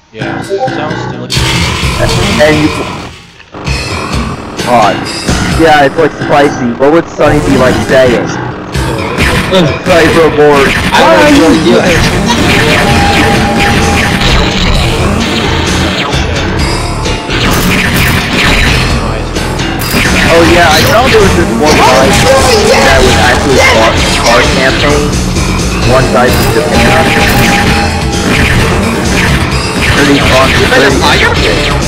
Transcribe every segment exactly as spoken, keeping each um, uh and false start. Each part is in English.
Yeah, sounds still. And you... Hot. Yeah, it's like spicy. What would Sunny be like saying? Cyberboard. I don't know you. Oh yeah, I saw there was this one guy that was actually car, car campaign. One guy from Japan. Pretty fun. Pretty...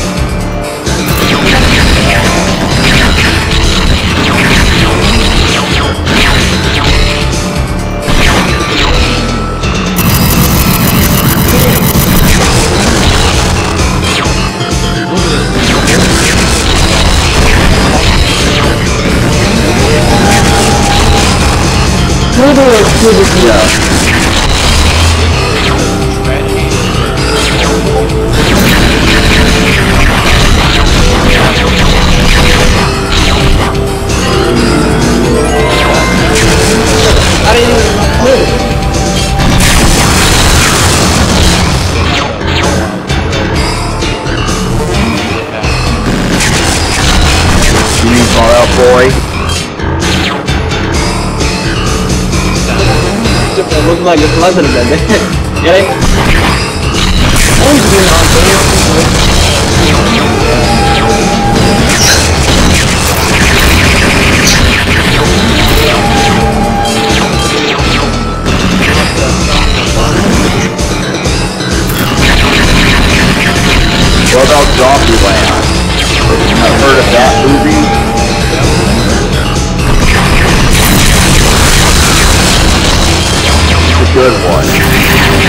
Yeah. You mean Fall Out Boy? It looks like it's lesson then. Get it? What about Zombieland? I've heard of that movie. It's a good one.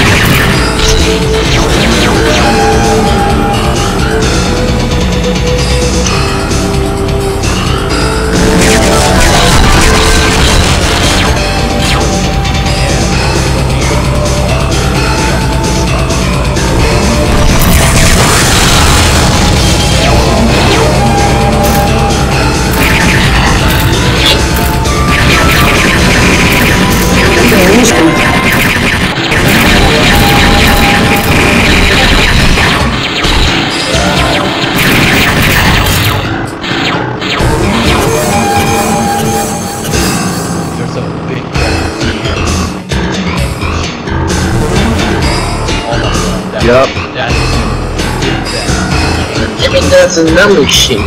Yep. I mean, that's a number sheet.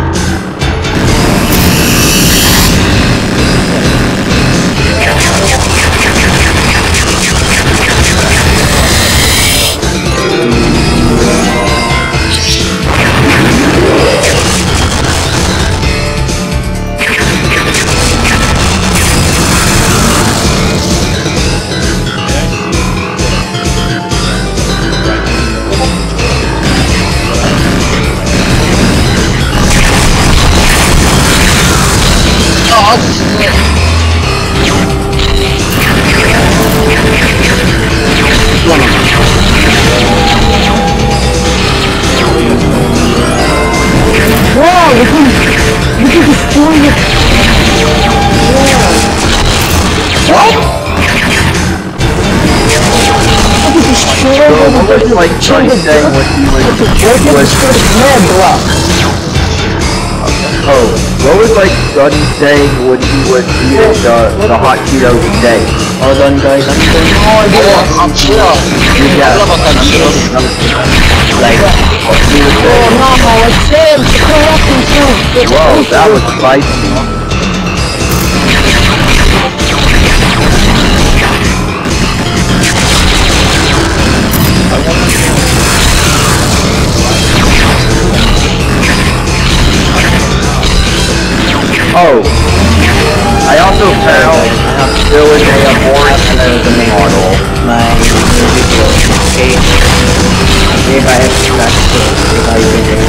Wow, we can, we can destroy it. Yeah. What? We can destroy it. What was like Johnny saying when he was... was head block. Oh, what was like Johnny saying when he was eating the, the hot Cheetos steak? Well done, guys. I'm going to oh, I love hot Cheetos. Yeah. I love hot Cheetos. Like, what he was saying. Oh no, it's Sam, correct himself. Whoa, that was spicy. Oh, I also found there was a abortion model. My video, okay? If I have to practice, if I can.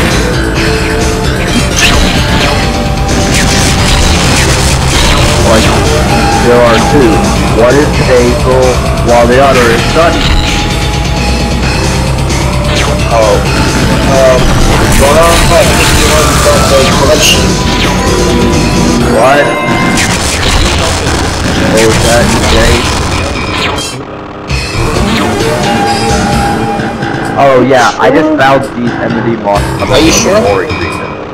Like, there are two. One is Hazel, while the other is Sunny. Oh. Um, what else? Collection. What? What was that, Jay? Oh yeah, I just found these enmity monsters. Are you sure? Recently.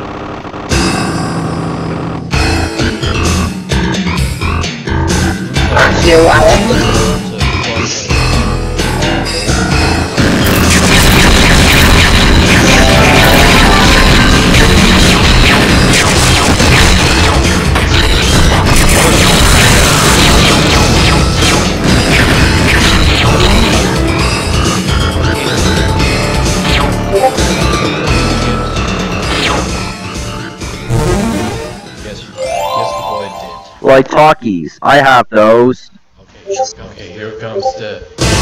Yeah, I am. Like talkies, I have those. Okay, okay, here comes the...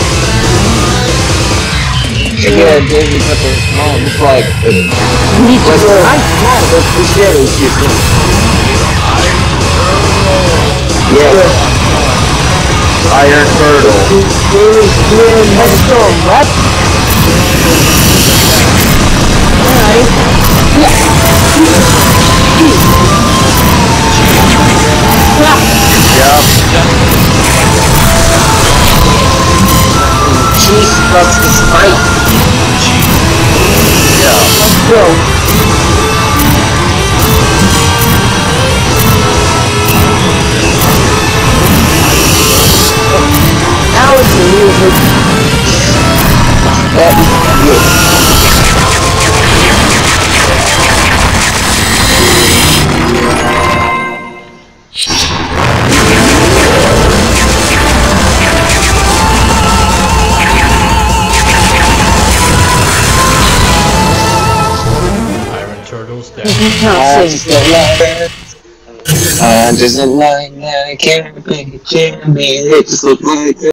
Yeah, David, but they're small. It's like... You need to go. I'm small, but the shadows you see. Yeah. Iron Turtle. Let's go. What? Alright. Yep. Cheese plus the spike. Yeah. Let's go. Now it's the music. That is good. Iron Turtles down. I'm just a liar. I'm just a liar. I can't be, can't be. It just look like